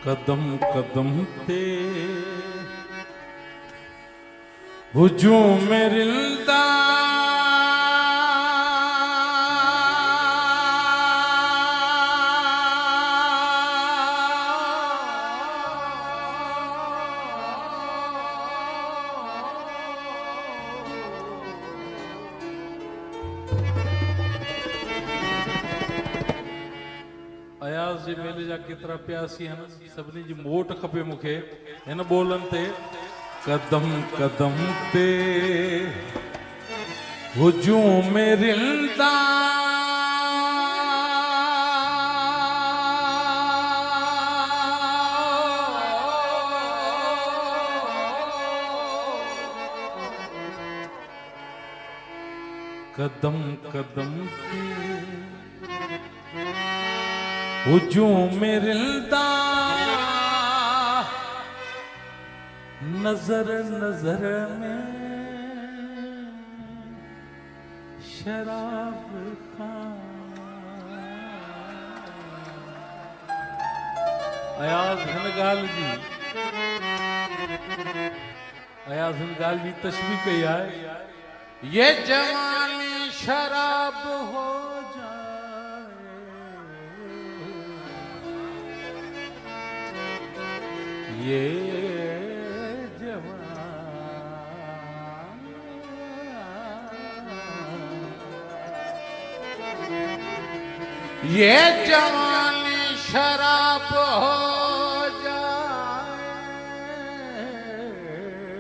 कदम कदम ते हुजूम रिल्दा अयाज़ जी मेले जा केतरा प्यासी हन सभिनी जी मोट खपे मूंखे हिन ॿोलनि ते कदम कदम ते हुजूम रिल्दा कदम कदम ते हुजूम रिल्दा नजर नजर में शराब अयाज़ हिन ॻाल्हि जी अयाज़ हिन ॻाल्हि जी तशबीह कई आहे ये जवानी शराब हो ये जवानी शराब हो जाए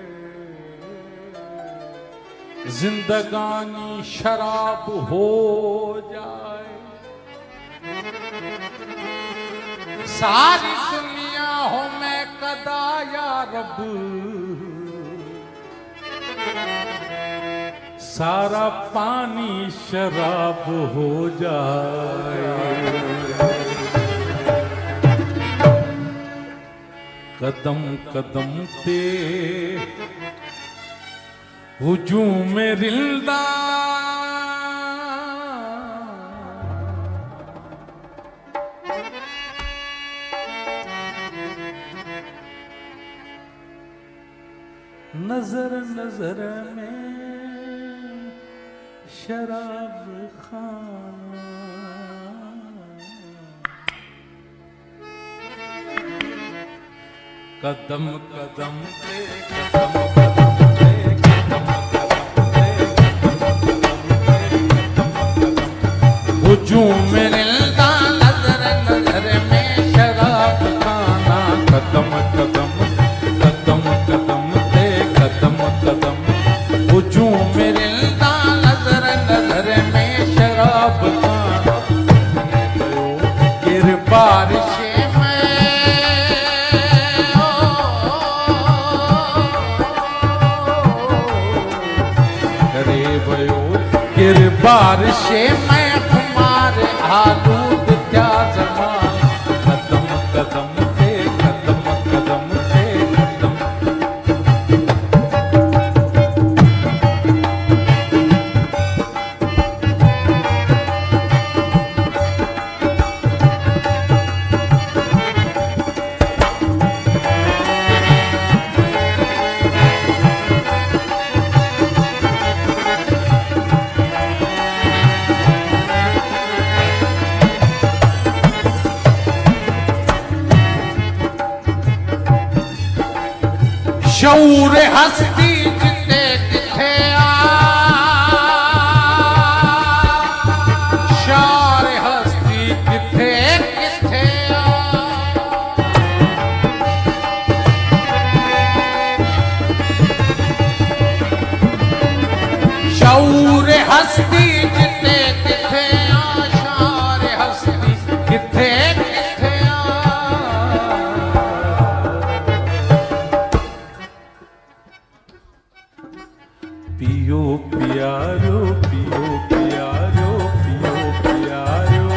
जिंदगानी शराब हो जाए सारी दुनिया हो मैं कदा या रब सारा पानी शराब हो जाए कदम कदम पे हुजूम रिल्दा नजर नजर में शराब खाना कदम कदम पे कदम कदम पे कदम हुजूम रिल्दा नजर नजर में शराब खाना कदम कदम कदम कदम पे कदम कदम हुजूम रिल्दा नजर नजर में शराब खाना गिर बारिश बारिश में हमारे आलूद क्या जमान कदम कदम पे कदम कदम पे कदम शऊर हस्ती जिते किथे शार हस्ती किथे किथे शऊर हस्ती जिते किथे शार हस्ती किथे पियो प्यारो पियो प्यारो पियो प्यारो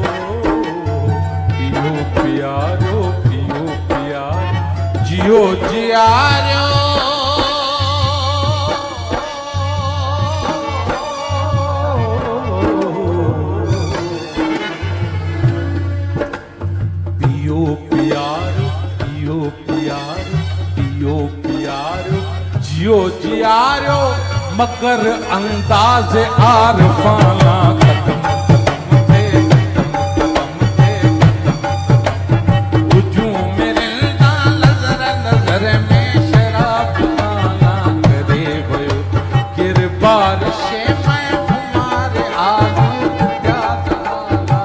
पियो प्यारो पियो प्यारो जियो जियारो पियो प्यारो वारियो मगर अंदाज आरफाना कदम कदम पे कदम कदम पे हुजूम मेरे नजर नजर में शराब आना करे भयो किरबार शे मैं हमारे आलू क्या ताला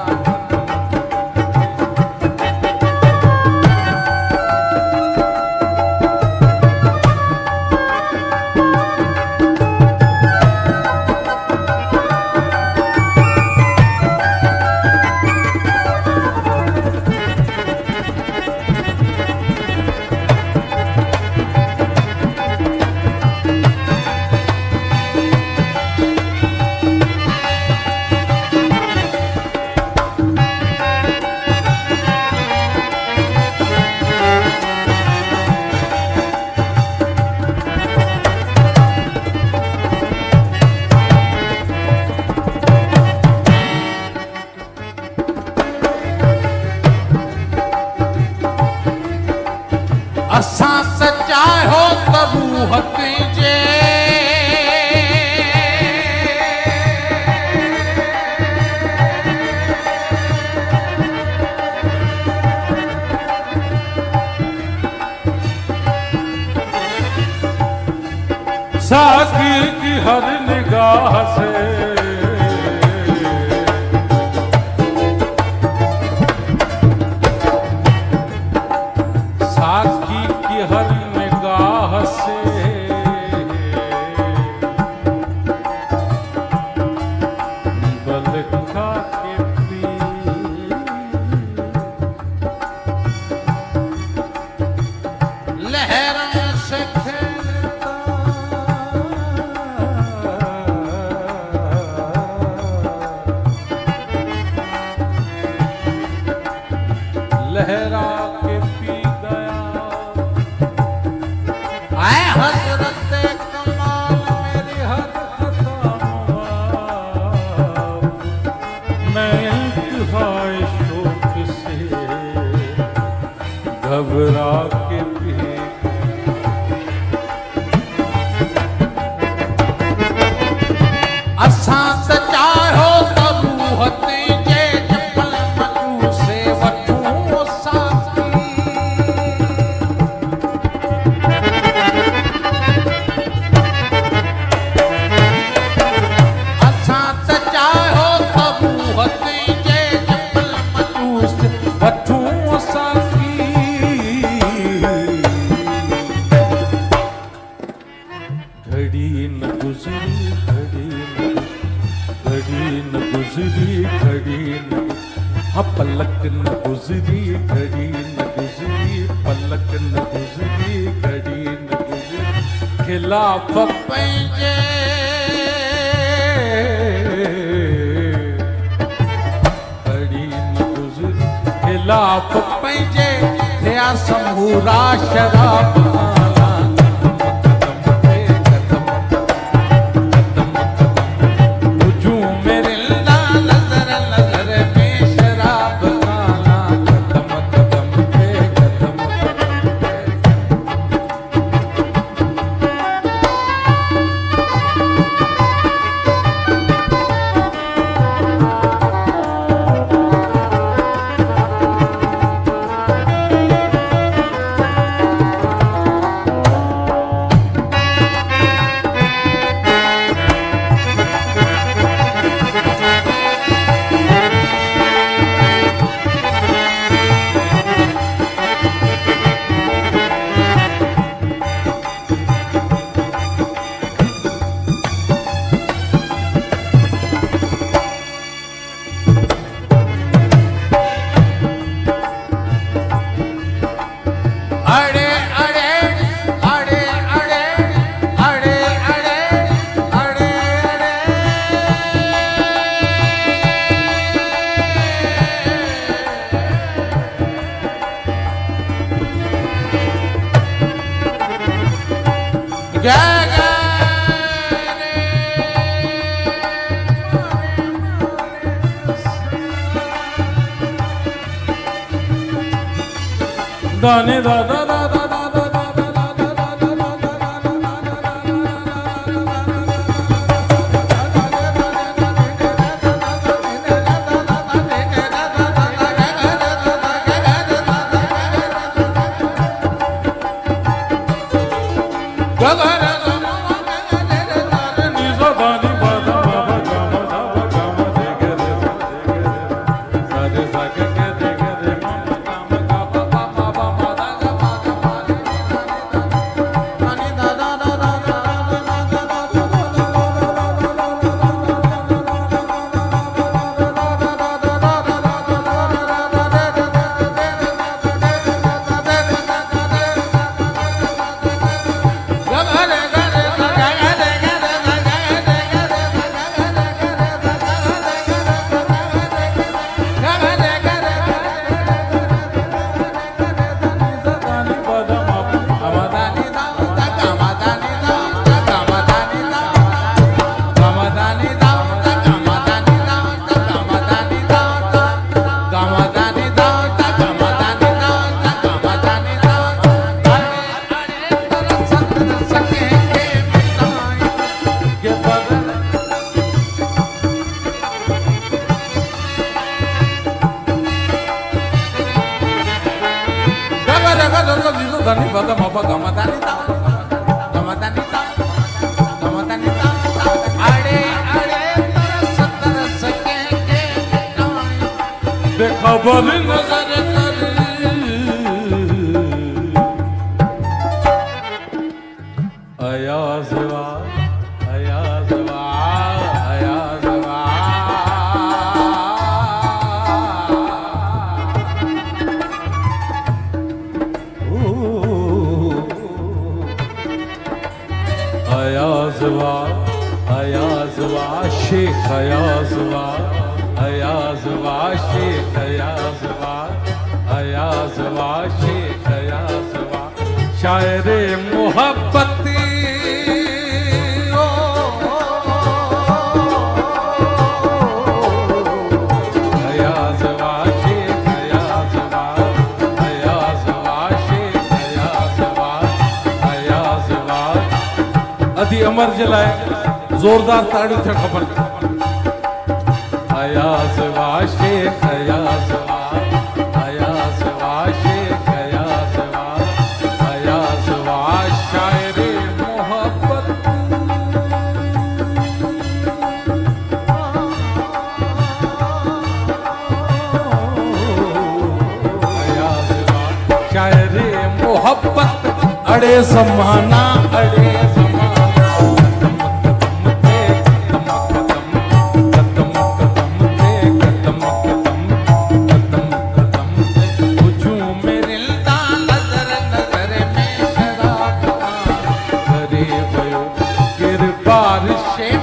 असा सच्चाई हो त रूह तुझे साकी की हर निगाह से साकी की हर निगाह से बलखा के पी लहरों से खेलता लहरा के पी गया आए हजरत कमाल मेरी हर खता मुआफ मैं इंतहाए शोक से घबरा के पी असा सच्चाई हो त रूह तुझे जबल मजू से वठूं साकी असा सच्चाई हो त रूह तुझे जबल मजू से वठूं साकी घड़ी न गुजरी घड़ी न गुजरी घड़ी न हाँ पलक न गुजरी घड़ी न गुजरी पलक न गुजरी घड़ी न गुजरी खिलाफ पंजे घड़ी न गुजरी खिलाफ पंजे थिया समूरा शराब आला कदम पे कदम कदम कदम हुजूम मेरे नजर नजर में शराब आला कदम कदम पे कदम कदम पे दाने दादा दादा दादा दादा दादा दादा बेखबर नजर कर अयाज़वा अयाज़वा अयाज़वा अयाज़वा अयाज़वा शेख अयाज़वा अयाज़वा शेख अयाज़वा अयाज़वा शेख अयाज़वा शायरे मोहब्बती अयाज़वा शेख अयाज़वा अयाज़वा शेख अयाज़वा अयाज़वा अदी अमर जलाए जोरदार ताड़ी थे खबर अयाज़वा शेख अयाज़वा अयाज़वा शेख अयाज़वा अयाज़वा शायरे मोहब्बत अयाज़वा शायरे मोहब्बत अड़े ज़माना अड़े बारिश